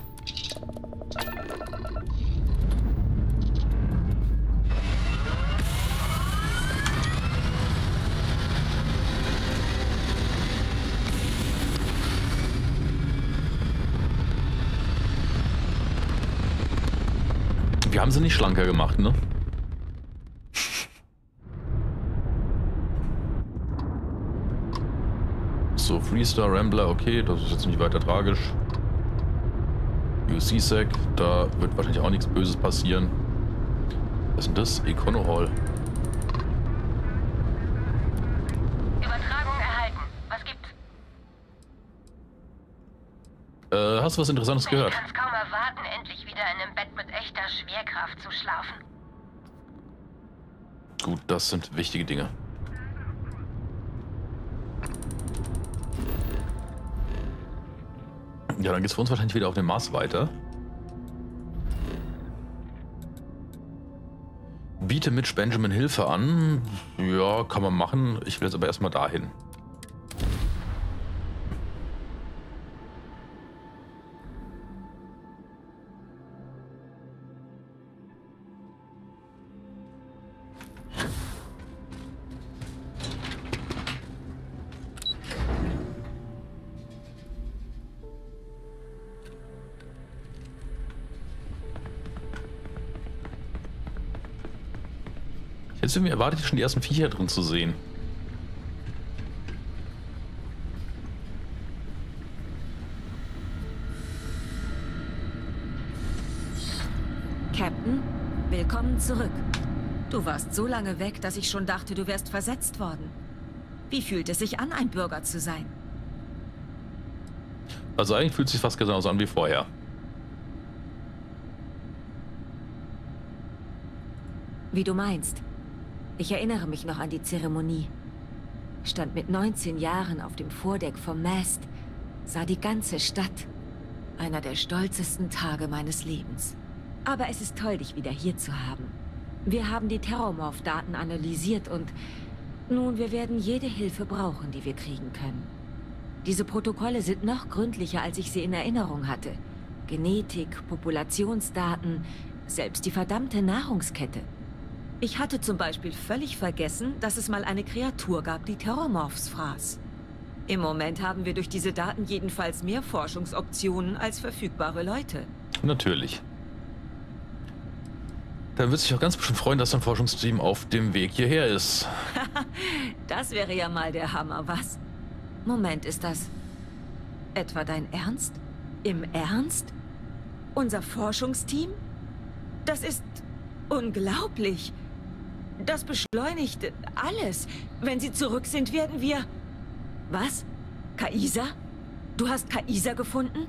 Wir haben sie nicht schlanker gemacht, ne? So, Freestar, Rambler, okay, das ist jetzt nicht weiter tragisch. UC-Sec, da wird wahrscheinlich auch nichts Böses passieren. Was ist denn das? Econo Hall. Übertragung erhalten. Was gibt's? Hast du was Interessantes gehört? Ich kann's kaum erwarten, endlich wieder in einem Bett mit echter Schwerkraft zu schlafen. Gut, das sind wichtige Dinge. Ja, dann geht's für uns wahrscheinlich wieder auf dem Mars weiter. Biete Mitch Benjamin Hilfe an. Ja, kann man machen. Ich will jetzt aber erstmal dahin. Jetzt irgendwie erwartet schon die ersten Viecher drin zu sehen. Captain, willkommen zurück. Du warst so lange weg, dass ich schon dachte, du wärst versetzt worden. Wie fühlt es sich an, ein Bürger zu sein? Also eigentlich fühlt es sich fast genauso an wie vorher. Wie du meinst. Ich erinnere mich noch an die Zeremonie. Stand mit 19 Jahren auf dem Vordeck vom Mast, sah die ganze Stadt. Einer der stolzesten Tage meines Lebens. Aber es ist toll, dich wieder hier zu haben. Wir haben die Terrormorph-Daten analysiert und nun, wir werden jede Hilfe brauchen, die wir kriegen können. Diese Protokolle sind noch gründlicher, als ich sie in Erinnerung hatte. Genetik, Populationsdaten, selbst die verdammte Nahrungskette. Ich hatte zum Beispiel völlig vergessen, dass es mal eine Kreatur gab, die Terrormorphs fraß. Im Moment haben wir durch diese Daten jedenfalls mehr Forschungsoptionen als verfügbare Leute. Natürlich. Dann wird sich auch ganz bestimmt freuen, dass ein Forschungsteam auf dem Weg hierher ist. Das wäre ja mal der Hammer, was? Moment, ist das etwa dein Ernst? Im Ernst? Unser Forschungsteam? Das ist unglaublich. Das beschleunigt alles. Wenn sie zurück sind, werden wir... Was? Kaisa? Du hast Kaisa gefunden?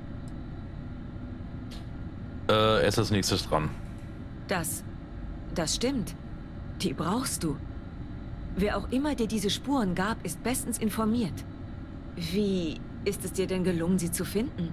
Er ist als nächstes dran. Das stimmt. Die brauchst du. Wer auch immer dir diese Spuren gab, ist bestens informiert. Wie ist es dir denn gelungen, sie zu finden?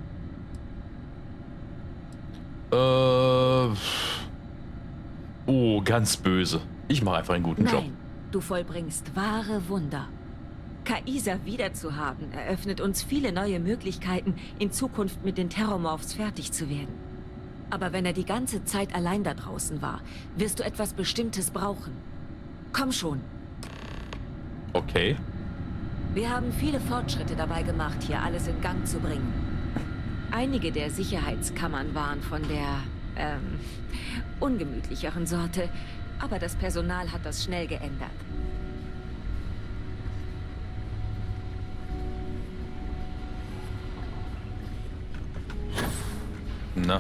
Oh, ganz böse. Ich mache einfach einen guten Job. Nein, du vollbringst wahre Wunder. Kaisa wiederzuhaben, eröffnet uns viele neue Möglichkeiten, in Zukunft mit den Terrormorphs fertig zu werden. Aber wenn er die ganze Zeit allein da draußen war, wirst du etwas Bestimmtes brauchen. Komm schon. Okay. Wir haben viele Fortschritte dabei gemacht, hier alles in Gang zu bringen. Einige der Sicherheitskammern waren von der, ungemütlicheren Sorte, aber das Personal hat das schnell geändert. Na.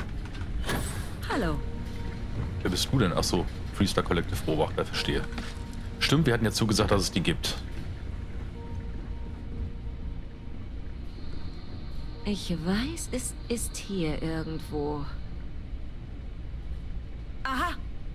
Hallo. Wer bist du denn? Achso, Freestar Collective Beobachter, verstehe. Stimmt, wir hatten ja zugesagt, dass es die gibt. Ich weiß, es ist hier irgendwo. Aha!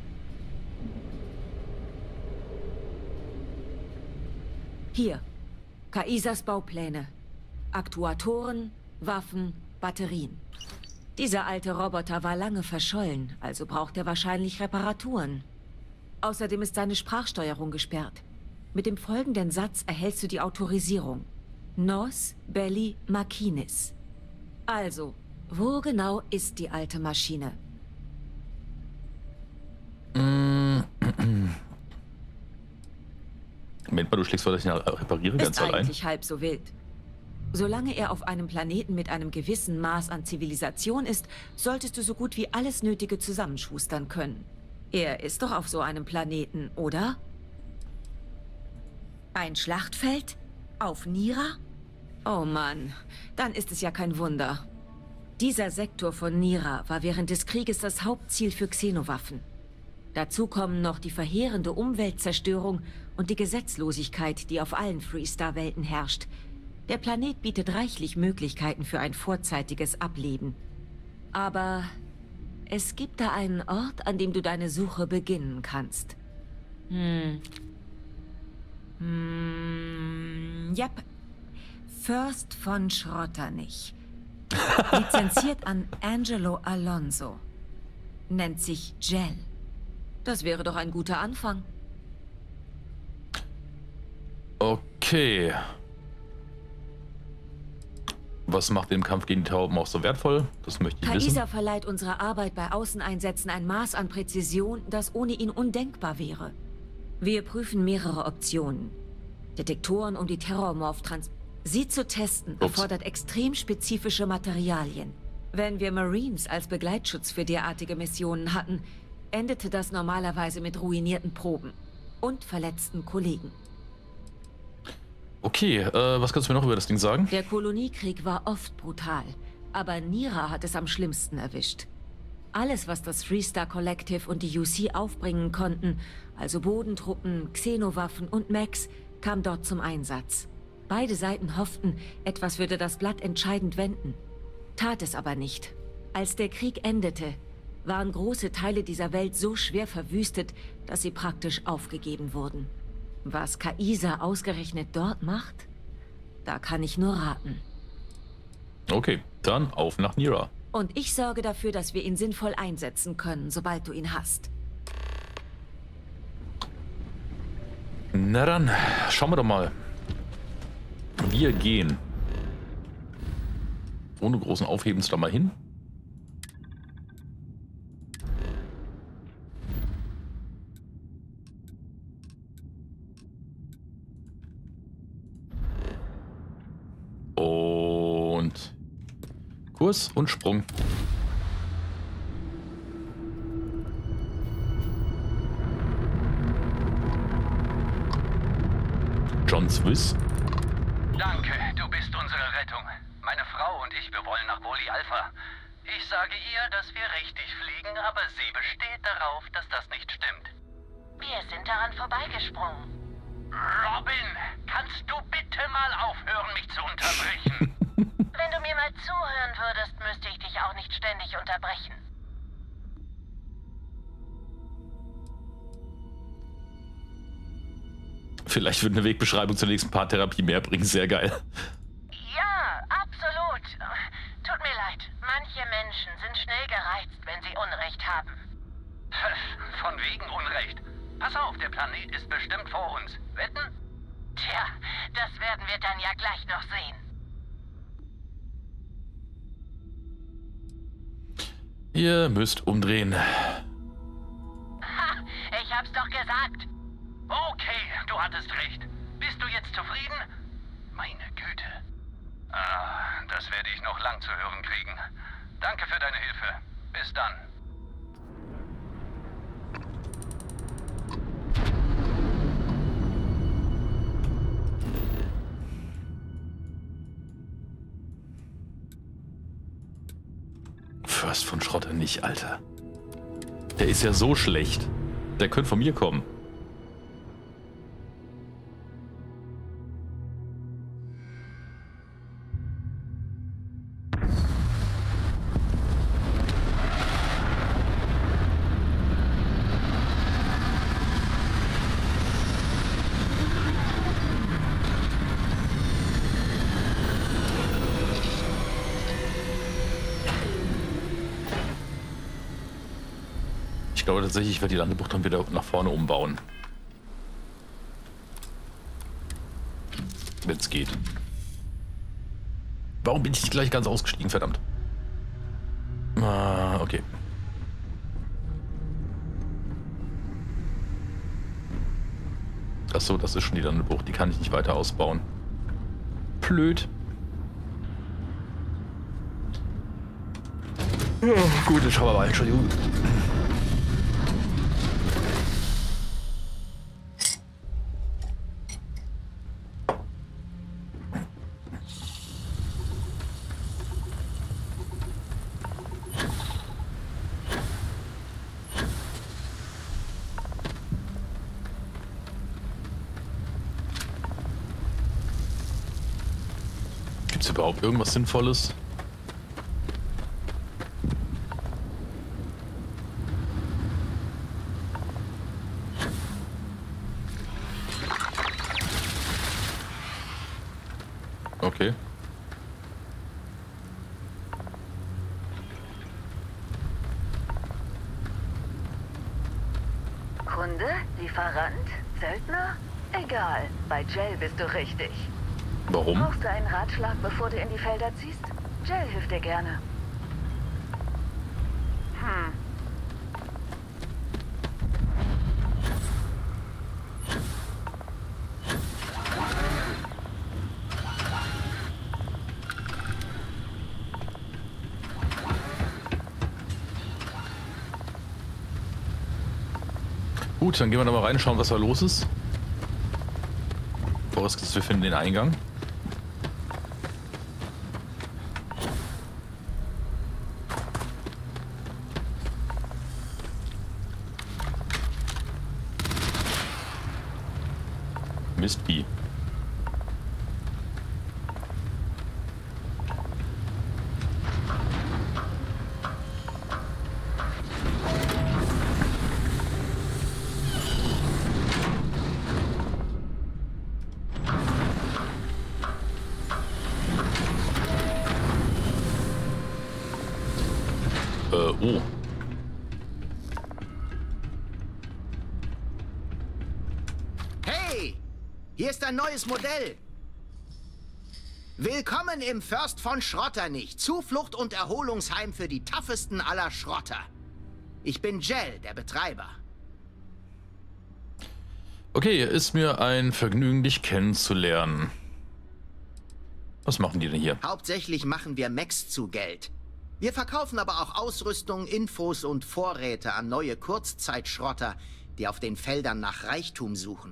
Hier. Kaisers Baupläne. Aktuatoren, Waffen, Batterien. Dieser alte Roboter war lange verschollen, also braucht er wahrscheinlich Reparaturen. Außerdem ist seine Sprachsteuerung gesperrt. Mit dem folgenden Satz erhältst du die Autorisierung. Nos belli machinis. Also, wo genau ist die alte Maschine? Moment mal, du schlägst vor, dass ich ihn repariere ganz allein. Ist eigentlich halb so wild. Solange er auf einem Planeten mit einem gewissen Maß an Zivilisation ist, solltest du so gut wie alles Nötige zusammenschustern können. Er ist doch auf so einem Planeten, oder? Ein Schlachtfeld? Auf Nira? Oh Mann, dann ist es ja kein Wunder. Dieser Sektor von Nira war während des Krieges das Hauptziel für Xenowaffen. Dazu kommen noch die verheerende Umweltzerstörung und die Gesetzlosigkeit, die auf allen Freestar-Welten herrscht. Der Planet bietet reichlich Möglichkeiten für ein vorzeitiges Ableben. Aber es gibt da einen Ort, an dem du deine Suche beginnen kannst. Yep. Fürst von Schrotternich. Lizenziert an Angelo Alonso. Nennt sich Gel. Das wäre doch ein guter Anfang. Okay. Was macht den Kampf gegen die Tauben auch so wertvoll? Das möchte ich wissen. Kaiser verleiht unserer Arbeit bei Außeneinsätzen ein Maß an Präzision, das ohne ihn undenkbar wäre. Wir prüfen mehrere Optionen. Detektoren, um die Sie zu testen, erfordert extrem spezifische Materialien. Wenn wir Marines als Begleitschutz für derartige Missionen hatten, endete das normalerweise mit ruinierten Proben und verletzten Kollegen. Okay, was kannst du mir noch über das Ding sagen? Der Koloniekrieg war oft brutal, aber Nira hat es am schlimmsten erwischt. Alles, was das Freestar Collective und die UC aufbringen konnten, also Bodentruppen, Xenowaffen und Mechs, kam dort zum Einsatz. Beide Seiten hofften, etwas würde das Blatt entscheidend wenden. Tat es aber nicht. Als der Krieg endete, waren große Teile dieser Welt so schwer verwüstet, dass sie praktisch aufgegeben wurden. Was Kaiser ausgerechnet dort macht, da kann ich nur raten. Okay, dann auf nach Nira. Und ich sorge dafür, dass wir ihn sinnvoll einsetzen können, sobald du ihn hast. Na dann, schauen wir doch mal. Wir gehen. Ohne großen Aufhebens da mal hin. Und Kurs und Sprung. John Swiss. Danke, du bist unsere Rettung. Meine Frau und ich, wir wollen nach Woli Alpha. Ich sage ihr, dass wir richtig fliegen, aber sie besteht darauf, dass das nicht stimmt. Wir sind daran vorbeigesprungen. Robin, kannst du bitte mal aufhören, mich zu unterbrechen? Wenn du mir mal zuhören würdest, müsste ich dich auch nicht ständig unterbrechen. Vielleicht wird eine Wegbeschreibung zur nächsten Paartherapie mehr bringen. Sehr geil. Ja, absolut. Tut mir leid. Manche Menschen sind schnell gereizt, wenn sie Unrecht haben. Von wegen Unrecht. Pass auf, der Planet ist bestimmt vor uns. Wetten? Tja, das werden wir dann ja gleich noch sehen. Ihr müsst umdrehen. Ha, ich hab's doch gesagt. Okay, du hattest recht. Bist du jetzt zufrieden? Meine Güte. Das werde ich noch lang zu hören kriegen. Danke für deine Hilfe. Bis dann. Fürst von Schrotternich, Alter. Der ist ja so schlecht. Der könnte von mir kommen. Ich glaube tatsächlich, ich werde die Landebucht dann wieder nach vorne umbauen. Wenn es geht. Warum bin ich nicht gleich ganz ausgestiegen, verdammt? Ah, okay. Achso, das ist schon die Landebucht. Die kann ich nicht weiter ausbauen. Blöd. Ja, gut, ich schaue mal. Entschuldigung. Gibt's überhaupt irgendwas Sinnvolles? Okay. Kunde? Lieferant? Söldner? Egal, bei Jell bist du richtig. Warum? Brauchst du einen Ratschlag, bevor du in die Felder ziehst? Jell hilft dir gerne. Gut, dann gehen wir da mal rein und schauen, was da los ist. Vorausgesetzt, wir finden den Eingang. Mistvieh. Oh. Hey! Hier ist ein neues Modell. Willkommen im Först von Schrotternich, Zuflucht und Erholungsheim für die toughesten aller Schrotter. Ich bin Jell, der Betreiber. Okay, ist mir ein Vergnügen, dich kennenzulernen. Was machen die denn hier? Hauptsächlich machen wir Mechs zu Geld. Wir verkaufen aber auch Ausrüstung, Infos und Vorräte an neue Kurzzeitschrotter, die auf den Feldern nach Reichtum suchen.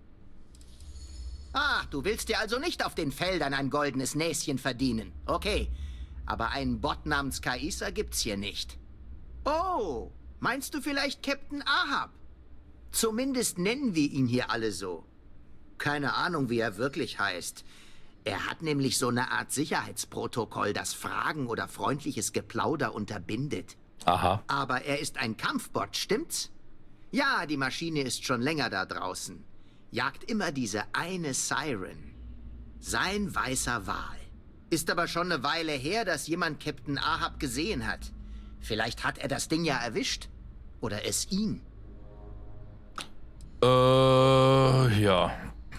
Ah, du willst dir also nicht auf den Feldern ein goldenes Näschen verdienen. Okay, aber einen Bot namens Kaisa gibt's hier nicht. Oh, meinst du vielleicht Captain Ahab? Zumindest nennen wir ihn hier alle so. Keine Ahnung, wie er wirklich heißt. Er hat nämlich so eine Art Sicherheitsprotokoll, das Fragen oder freundliches Geplauder unterbindet. Aha. Aber er ist ein Kampfbot, stimmt's? Ja, die Maschine ist schon länger da draußen. Jagt immer diese eine Siren. Sein weißer Wal. Ist aber schon eine Weile her, dass jemand Captain Ahab gesehen hat. Vielleicht hat er das Ding ja erwischt. Oder es ihn. Ja.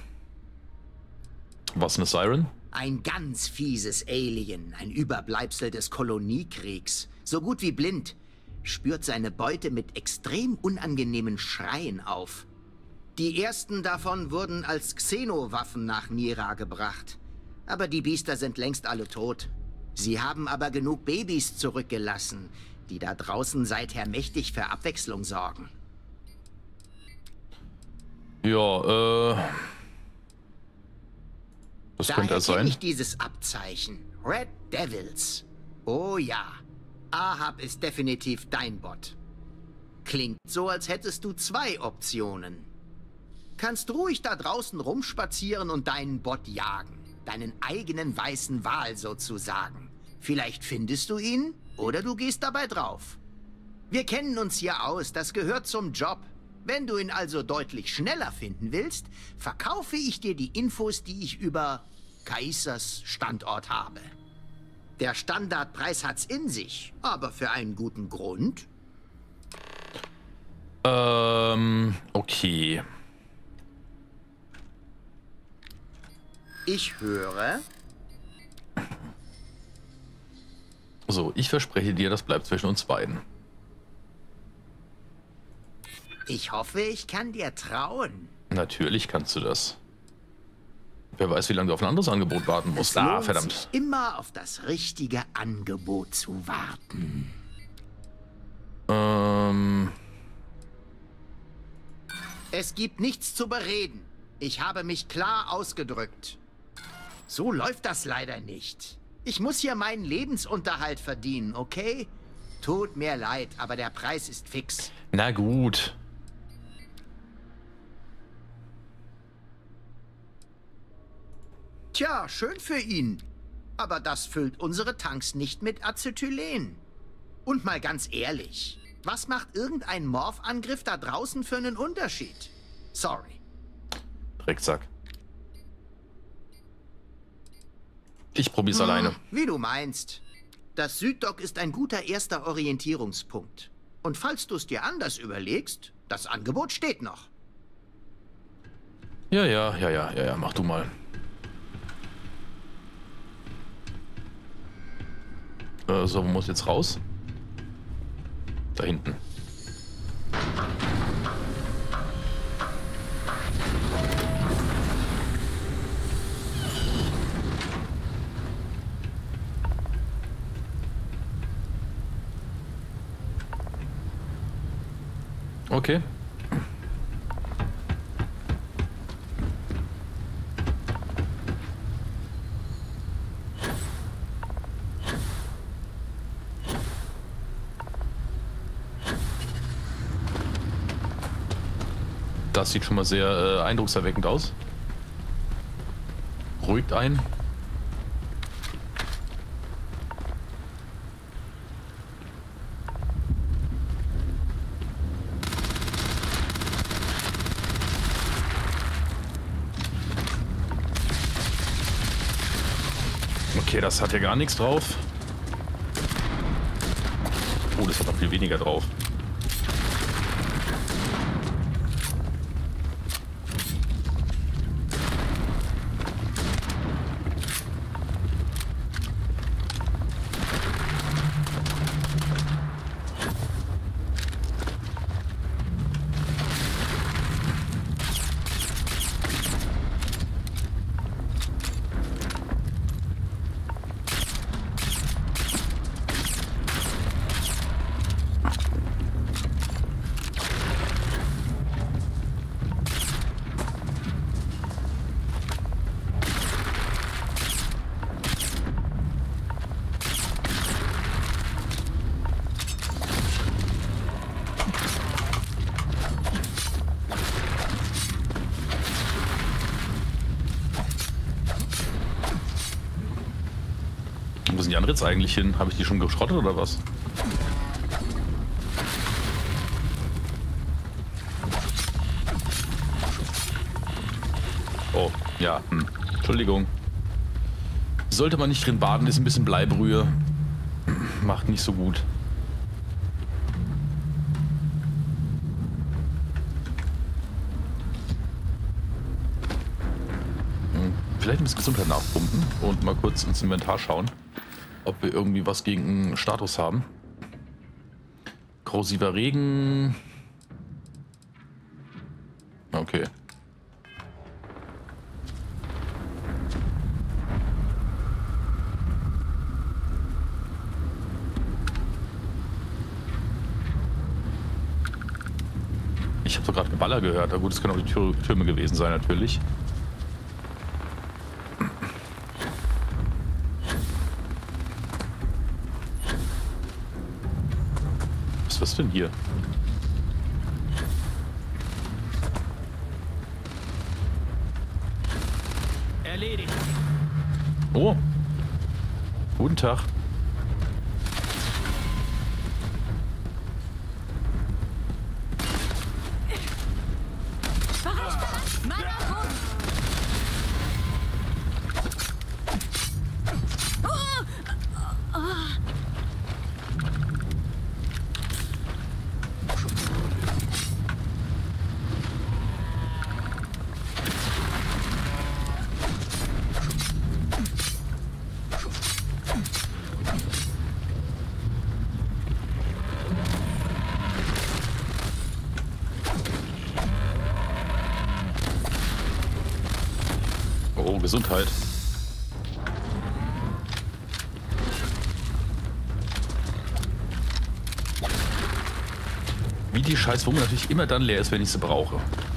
Was, eine Siren? Ein ganz fieses Alien, ein Überbleibsel des Koloniekriegs. So gut wie blind. Spürt seine Beute mit extrem unangenehmen Schreien auf. Die ersten davon wurden als Xeno-Waffen nach Mira gebracht. Aber die Biester sind längst alle tot. Sie haben aber genug Babys zurückgelassen, die da draußen seither mächtig für Abwechslung sorgen. Ja, was könnte das sein? Daher kenne ich dieses Abzeichen. Red Devils. Oh ja. Ahab ist definitiv dein Bot. Klingt so, als hättest du zwei Optionen. Kannst ruhig da draußen rumspazieren und deinen Bot jagen. Deinen eigenen weißen Wal sozusagen. Vielleicht findest du ihn oder du gehst dabei drauf. Wir kennen uns hier aus, das gehört zum Job. Wenn du ihn also deutlich schneller finden willst, verkaufe ich dir die Infos, die ich über Kaisers Standort habe. Der Standardpreis hat's in sich, aber für einen guten Grund. Okay. Ich höre. So, ich verspreche dir, das bleibt zwischen uns beiden. Ich hoffe, ich kann dir trauen. Natürlich kannst du das. Wer weiß, wie lange du auf ein anderes Angebot warten musst. Ah, verdammt. Sich immer auf das richtige Angebot zu warten. Es gibt nichts zu bereden. Ich habe mich klar ausgedrückt. So läuft das leider nicht. Ich muss hier meinen Lebensunterhalt verdienen, okay? Tut mir leid, aber der Preis ist fix. Na gut. Tja, schön für ihn. Aber das füllt unsere Tanks nicht mit Acetylen. Und mal ganz ehrlich, was macht irgendein Morph-Angriff da draußen für einen Unterschied? Sorry. Drecksack. Ich probier's alleine. Wie du meinst. Das Süddock ist ein guter erster Orientierungspunkt. Und falls du es dir anders überlegst, das Angebot steht noch. Ja, mach du mal. So, wo muss jetzt raus? Da hinten. Okay. Das sieht schon mal sehr eindruckserweckend aus. Beruhigt ein. Okay, das hat ja gar nichts drauf. Oh, das hat noch viel weniger drauf. Wo sind die anderen jetzt eigentlich hin? Habe ich die schon geschrottet oder was? Oh, ja. Entschuldigung. Sollte man nicht drin baden, ist ein bisschen Bleibrühe. Macht nicht so gut. Vielleicht ein bisschen Gesundheit nachpumpen und mal kurz ins Inventar schauen, ob wir irgendwie was gegen einen Status haben. Korrosiver Regen. Okay. Ich habe so gerade Geballer gehört. Na gut, es können auch die Türme gewesen sein natürlich. Was denn hier? Erledigt. Oh. Guten Tag. Gesundheit. Wie die Scheißwunge natürlich immer dann leer ist, wenn ich sie brauche.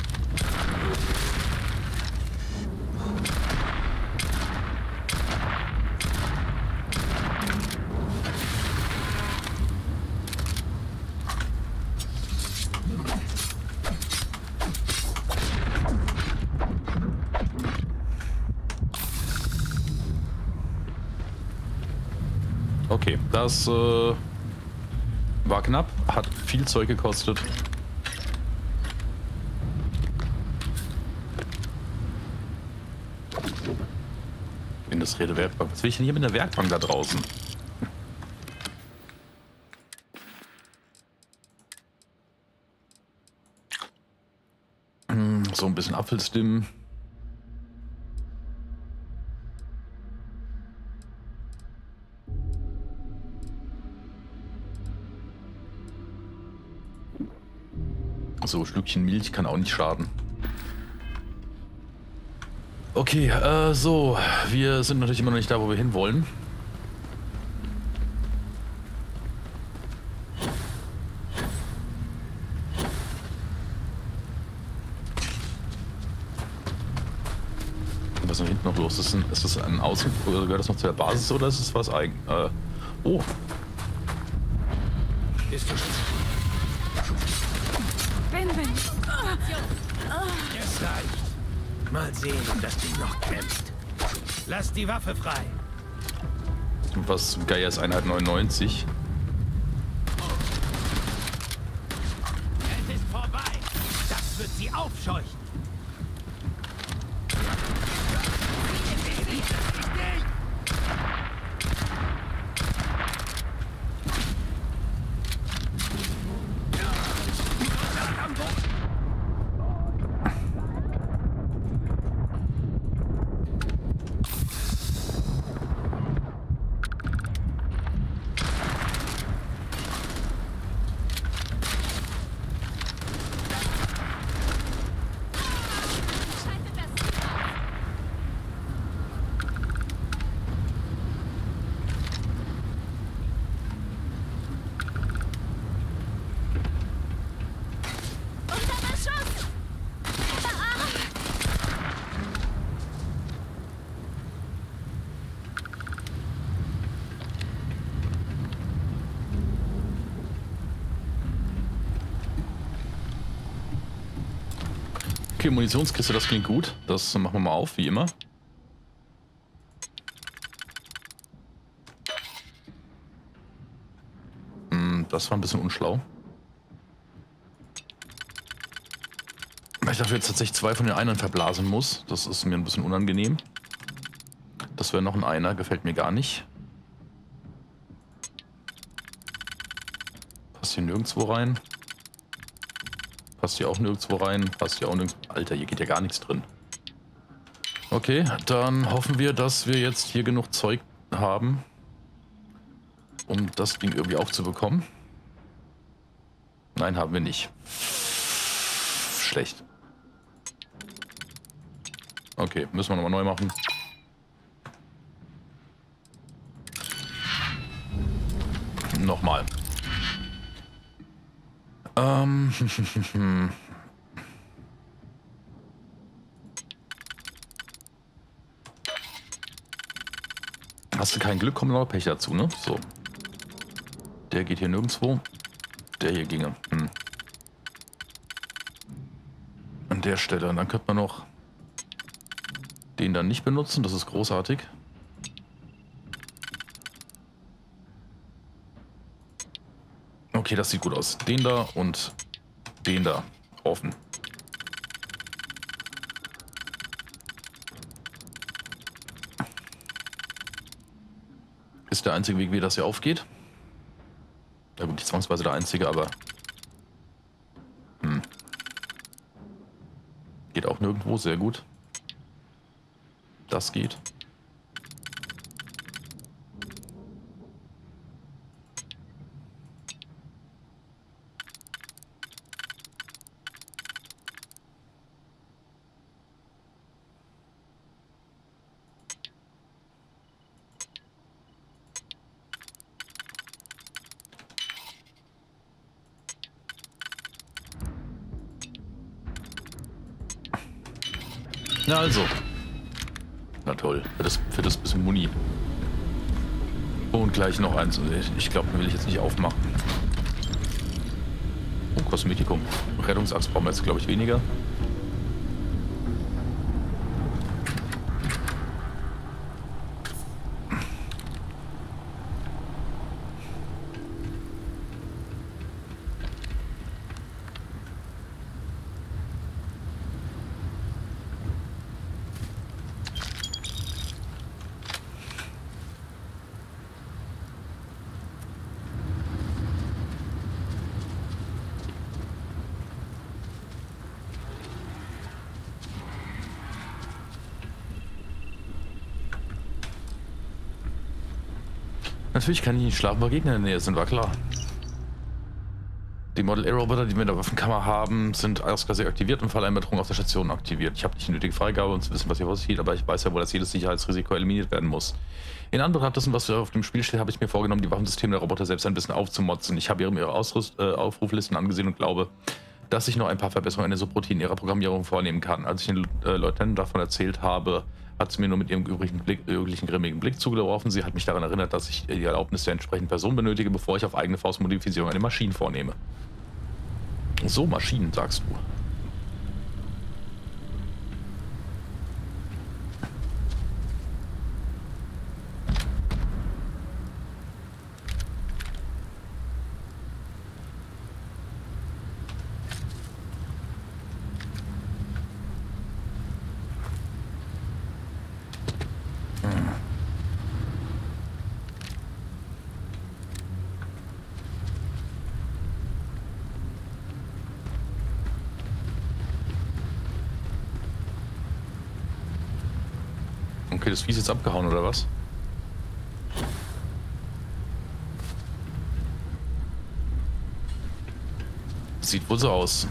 Okay, das war knapp, hat viel Zeug gekostet. Industrielle Werkbank. Was will ich denn hier mit der Werkbank da draußen? So ein bisschen Apfelstimmen. So, Schlückchen Milch kann auch nicht schaden. Okay, so, wir sind natürlich immer noch nicht da, wo wir hinwollen. Was ist denn hinten noch los? Ist das ein Außen... Oder gehört das noch zu der Basis oder ist es was eigen... oh. Ist das... Es reicht. Mal sehen, ob das Ding noch kämpft. Lass die Waffe frei. Was Gaia ist Einheit 99. Es ist vorbei. Das wird sie aufscheuchen. Okay, Munitionskiste, das klingt gut. Das machen wir mal auf, wie immer. Das war ein bisschen unschlau. Weil ich dafür jetzt tatsächlich 2 von den Einern verblasen muss. Das ist mir ein bisschen unangenehm. Das wäre noch ein Einer, gefällt mir gar nicht. Passt hier nirgendwo rein. Passt hier auch nirgendwo rein. Passt hier auch nirgendwo... Alter, hier geht ja gar nichts drin. Okay, dann hoffen wir, dass wir jetzt hier genug Zeug haben, um das Ding irgendwie aufzubekommen. Nein, haben wir nicht. Schlecht. Okay, müssen wir nochmal neu machen. Nochmal. Hast du kein Glück, kommt noch Pech dazu, ne? So. Der geht hier nirgendwo. Der hier ginge. An der Stelle. Und dann könnte man noch den dann nicht benutzen. Das ist großartig. Okay, das sieht gut aus. Den da und den da. Offen. Ist der einzige Weg, wie das hier aufgeht. Ja gut, nicht zwangsweise der einzige, aber... Geht auch nirgendwo, sehr gut. Das geht. Na also. Na toll, für das bisschen Muni. Und gleich noch eins. Ich glaube, den will ich jetzt nicht aufmachen. Oh, Kosmetikum. Rettungsachs brauchen wir jetzt, glaube ich, weniger. Natürlich kann ich nicht schlafen, weil Gegner in der Nähe sind, war klar. Die Model A-Roboter, die wir in der Waffenkammer haben, sind ausgleich aktiviert und Falleinbettung auf der Station aktiviert. Ich habe nicht die nötige Freigabe, um zu wissen, was hier aussieht, aber ich weiß ja wohl, dass jedes Sicherheitsrisiko eliminiert werden muss. In Anbetracht dessen, was auf dem Spiel steht, habe ich mir vorgenommen, die Waffensysteme der Roboter selbst ein bisschen aufzumotzen. Ich habe ihre Aufruflisten angesehen und glaube, dass ich noch ein paar Verbesserungen an den Subroutinen ihrer Programmierung vornehmen kann. Als ich den Leutnant davon erzählt habe, hat sie mir nur mit ihrem üblichen grimmigen Blick zugeworfen. Sie hat mich daran erinnert, dass ich die Erlaubnis der entsprechenden Person benötige, bevor ich auf eigene Faust Modifizierung an den Maschinen vornehme. So, Maschinen, sagst du. Okay, das Vieh ist jetzt abgehauen, oder was? Sieht wohl so aus.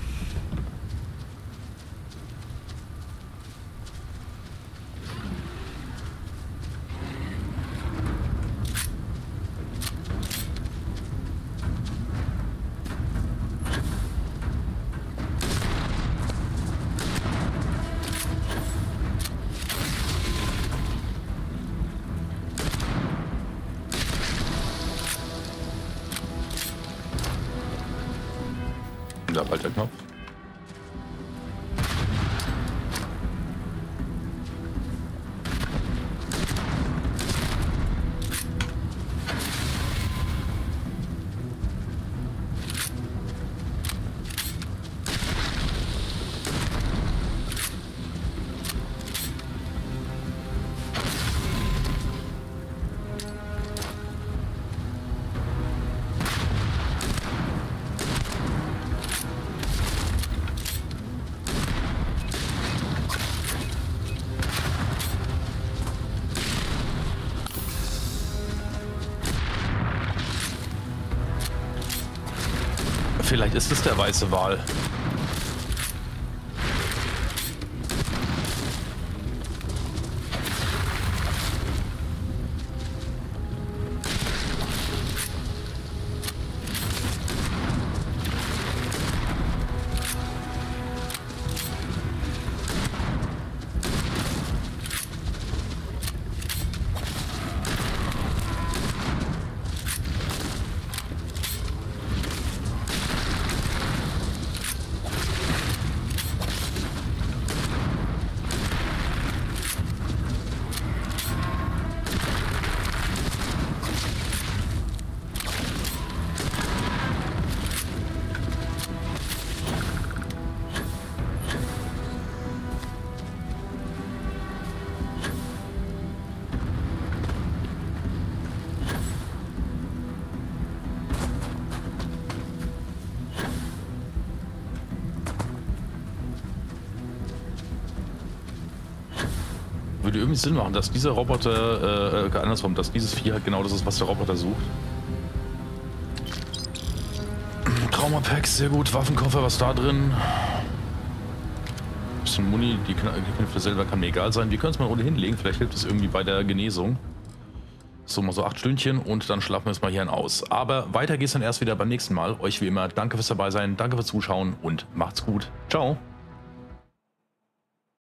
Da bald der Knopf. Vielleicht ist es der weiße Wal. Würde irgendwie Sinn machen, dass dieser Roboter, andersrum, dass dieses Vieh halt genau das ist, was der Roboter sucht. Trauma-Packs, sehr gut. Waffenkoffer, was da drin? Bisschen Muni, die Knöpfe selber kann mir egal sein. Wir können es mal eine Runde hinlegen, vielleicht hilft es irgendwie bei der Genesung. So, mal so 8 Stündchen und dann schlafen wir es mal hier aus. Aber weiter geht's dann erst wieder beim nächsten Mal. Euch wie immer, danke fürs dabei sein, danke fürs Zuschauen und macht's gut. Ciao.